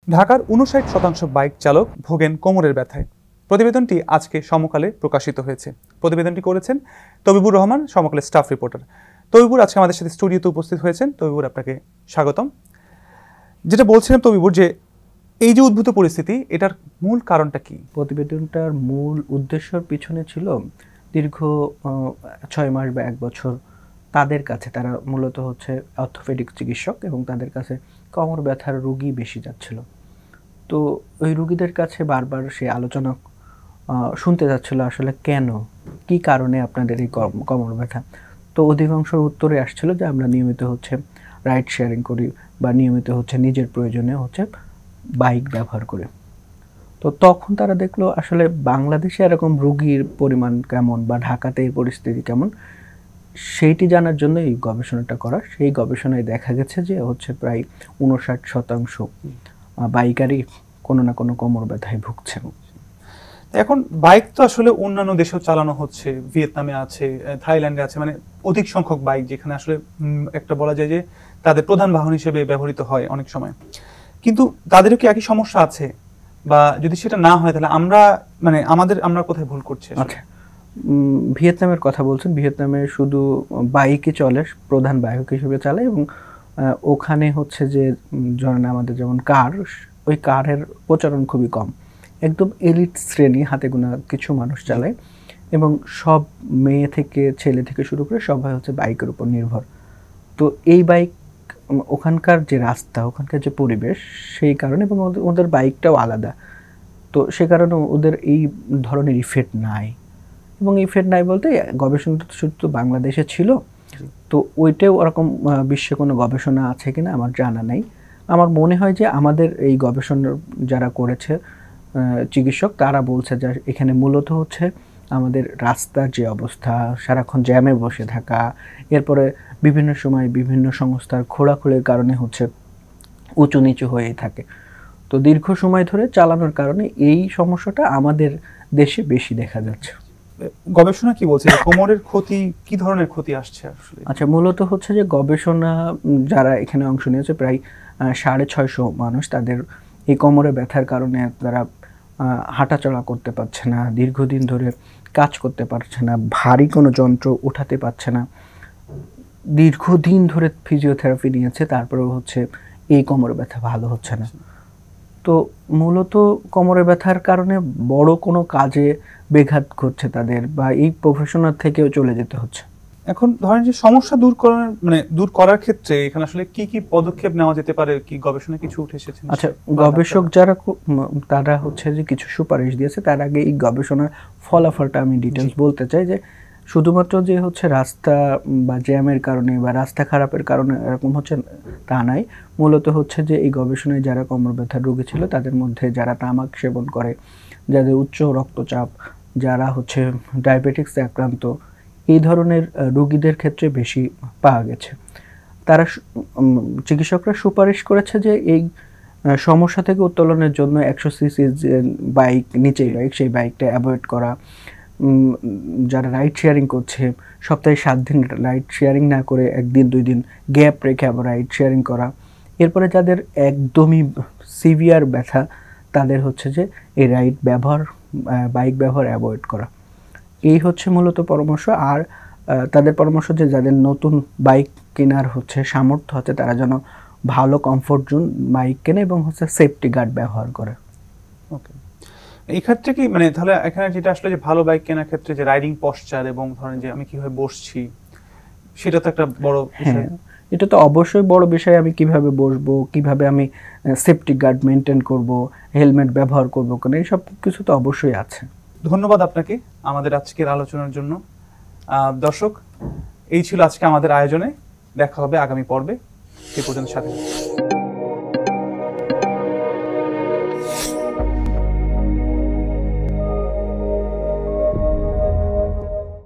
ঢাকার ৫৯% বাইক চালক ভোগেন কোমরের ব্যথায়। প্রতিবেদনটি আজকে সমকালে প্রকাশিত হয়েছে। প্রতিবেদনটি করেছেন তবিবুর রহমান, সমকালের স্টাফ রিপোর্টার। তবিবুর আজকে আমাদের সাথে স্টুডিওতে উপস্থিত হয়েছেন। তবিবুর, আপনাকে স্বাগতম। যেটা বলছিলাম তবিবুর, যে এই যে উদ্ভূত পরিস্থিতি, এটার মূল কারণটা কি? প্রতিবেদনটার মূল উদ্দেশ্যের পিছনে ছিল দীর্ঘ ৬ মাস বা ১ বছর তাদের কাছে, তারা মূলত হচ্ছে অর্থোপেডিক চিকিৎসক এবং তাদের কাছে কোমর ব্যথার রোগী বেশি যাচ্ছিল। তো ওই রোগীদের কাছে বারবার সে আলোচনা শুনতে যাচ্ছিল আসলে কেন, কি কারণে আপনাদের এই কোমর ব্যথা। তো অধিকাংশ উত্তরে আসছিল যে আমরা নিয়মিত হচ্ছে রাইড শেয়ারিং করি বা নিয়মিত হচ্ছে নিজের প্রয়োজনে হচ্ছে বাইক ব্যবহার করি। তো তখন তারা দেখলো আসলে বাংলাদেশে এরকম রোগীর পরিমাণ কেমন বা ঢাকাতে এই পরিস্থিতি কেমন, সেইটি জানার জন্য এই গবেষণাটা করা। সেই গবেষণায় দেখা গেছে যে হচ্ছে প্রায় ৫৯% বাইকারই কোনো না কোনো কোমর ব্যথায় ভুগছে। এখন বাইক তো আসলে অন্যান্য দেশেও চালানো হচ্ছে, ভিয়েতনামে আছে, থাইল্যান্ডে আছে, মানে অধিক সংখ্যক বাইক, যেখানে আসলে একটা বলা যায় যে তাদের প্রধান বাহন হিসেবে ব্যবহৃত হয় অনেক সময়। কিন্তু তাদেরও কি একই সমস্যা আছে? বা যদি সেটা না হয় তাহলে আমরা কোথায় ভুল করছি? আচ্ছা, ভিয়েতনামের কথা বলছেন। ভিয়েতনামে শুধু বাইকই চলে, প্রধান বাহক হিসেবে চালায় এবং ওখানে হচ্ছে যে ধরেন আমাদের যেমন কার, ওই কারের প্রচলন খুবই কম। একদম এলিট শ্রেণী, হাতে গোনা কিছু মানুষ চালায় এবং সব মেয়ে থেকে ছেলে থেকে শুরু করে সবাই হচ্ছে বাইকের উপর নির্ভর। তো এই বাইক, ওখানকার যে রাস্তা, ওখানকার যে পরিবেশ, সেই কারণে এবং ওদের বাইকটাও আলাদা, তো সে কারণে ওদের এই ধরনের ইফেক্ট নাই। এবং ইফেক্ট নাই বলতে গবেষণা তো শুধু বাংলাদেশে ছিল, তো ওইটাও ওরকম বিশ্বে কোনো গবেষণা আছে কিনা আমার জানা নাই। আমার মনে হয় যে আমাদের এই গবেষণা যারা করেছে চিকিৎসক, তারা বলছে যে এখানে মূলত হচ্ছে আমাদের রাস্তার যে অবস্থা, সারাক্ষণ জ্যামে বসে থাকা, এরপরে বিভিন্ন সময় বিভিন্ন সংস্থার খোলাখুলির কারণে হচ্ছে উঁচু নিচু হয়েই থাকে। তো দীর্ঘ সময় ধরে চালানোর কারণে এই সমস্যাটা আমাদের দেশে বেশি দেখা যাচ্ছে। গবেষণা কি বলছে, কোমরের ক্ষতি, কি ধরনের ক্ষতি আসছে আসলে? আচ্ছা, মূলত হচ্ছে যে গবেষণা যারা এখানে অংশ নিয়েছে প্রায় ৬৫০ মানুষ, তাদের এই কোমরে ব্যথার কারণে তারা হাঁটাচলা করতে পারছে না, দীর্ঘদিন ধরে কাজ করতে পারছে না, ভারী কোনো যন্ত্র উঠাতে পারছে না, দীর্ঘদিন ধরে ফিজিওথেরাপি নিয়েছে, তারপরেও হচ্ছে এই কোমরে ব্যথা ভালো হচ্ছে না। তো মূলত কোমরে ব্যথার কারণে বড় কোনো কাজে ব্যাঘাত ঘটছে তাদের, বা এই প্রফেশনাল থেকেও চলে যেতে হচ্ছে। এখন ধরেন যে সমস্যা দূর করার ক্ষেত্রে এখানে আসলে কি কি পদক্ষেপ নেওয়া যেতে পারে, কি গবেষণা কিছু উঠে এসেছে? আচ্ছা, গবেষক যারা তারা হচ্ছে যে কিছু সুপারিশ দিয়েছে। তার আগে এই গবেষণার ফলাফলটা আমি ডিটেলস বলতে চাই যে শুধুমাত্র যে হচ্ছে রাস্তা বা জ্যামের কারণে বা রাস্তা খারাপের কারণে এরকম হচ্ছে তা নাই। মূলত হচ্ছে যে এই গবেষণায় যারা কোমর ব্যথার রোগী ছিল, তাদের মধ্যে যারা তামাক সেবন করে, যাদের উচ্চ রক্তচাপ, যারা হচ্ছে ডায়াবেটিক্সে আক্রান্ত, এই ধরনের রোগীদের ক্ষেত্রে বেশি পাওয়া গেছে। তারা চিকিৎসকরা সুপারিশ করেছে যে এই সমস্যা থেকে উত্তোলনের জন্য ১০০ সিসি যে বাইক, নিচেই বাইক, সেই বাইকটা অ্যাভয়েড করা। যারা রাইড শেয়ারিং করছে, সপ্তাহে ৭ দিন রাইড শেয়ারিং না করে ১ দিন ২ দিন গ্যাপ রেখে আবার রাইড শেয়ারিং করা। এরপরে যাদের একদমই সিভিয়ার ব্যথা, তাদের হচ্ছে যে এই বাইক ব্যবহার অ্যাভয়েড করা। এই হচ্ছে মূলত পরামর্শ। আর তাদের পরামর্শ যে যাদের নতুন বাইক কেনার হচ্ছে সামর্থ্য আছে, তারা যেন ভালো কমফোর্ট জোন বাইক কেনে এবং হচ্ছে সেফটি গার্ড ব্যবহার করে। ওকে, এই ক্ষেত্রে কি তাহলে এখানে যেটা আসলে যে ভালো বাইক কেনার ক্ষেত্রে যে রাইডিং পশ্চার এবং ধরেন যে আমি কিভাবে বসছি, সেটা তো একটা বড় বিষয়। এটা তো অবশ্যই বড় বিষয়। আমি কিভাবে বসবো, কিভাবে আমি সেফটি গার্ড মেনটেন করব, হেলমেট ব্যবহার করবো কেন, এইসব কিছু তো অবশ্যই আছে। ধন্যবাদ আপনাকে আমাদের আজকের আলোচনার জন্য। দর্শক, এই ছিল আজকে আমাদের আয়োজনে। দেখা হবে আগামী পর্বে। সে পর্যন্ত সাথে